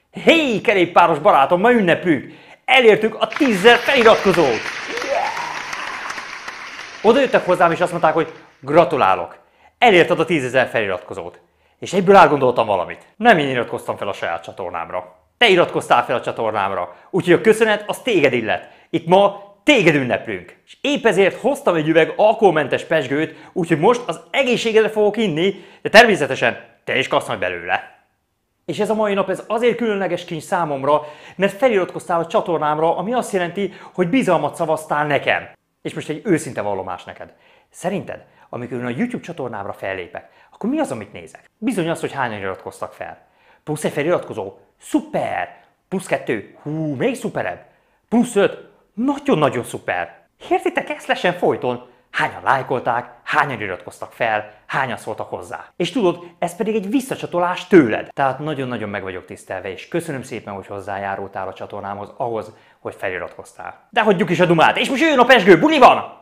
Hé, kerékpáros barátom, ma ünneplünk! Elértük a 10 000 feliratkozót! Yeah! Oda jöttek hozzám és azt mondták, hogy gratulálok! Elérted a 10 000 feliratkozót. És egyből elgondoltam valamit. Nem én iratkoztam fel a saját csatornámra. Te iratkoztál fel a csatornámra. Úgyhogy a köszönet az téged illet. Itt ma téged ünneplünk. És épp ezért hoztam egy üveg alkoholmentes pezsgőt, úgyhogy most az egészségedre fogok inni, de természetesen te is kapsz majd belőle. És ez a mai nap ez azért különleges kincs számomra, mert feliratkoztál a csatornámra, ami azt jelenti, hogy bizalmat szavaztál nekem. És most egy őszinte vallomás neked. Szerinted, amikor én a YouTube csatornámra fellépek, akkor mi az, amit nézek? Bizony az, hogy hányan iratkoztak fel. Plusz egy feliratkozó? Szuper! Plusz 2? Hú, még szuperebb! Plusz 5? Nagyon-nagyon szuper! Értitek, ezt lesen folyton? Hányan lájkolták, hányan iratkoztak fel, hányan szóltak hozzá. És tudod, ez pedig egy visszacsatolás tőled. Tehát nagyon-nagyon meg vagyok tisztelve, és köszönöm szépen, hogy hozzájárultál a csatornámhoz ahhoz, hogy feliratkoztál. De hagyjuk is a dumát, és most jöjjön a pezsgő, buli van!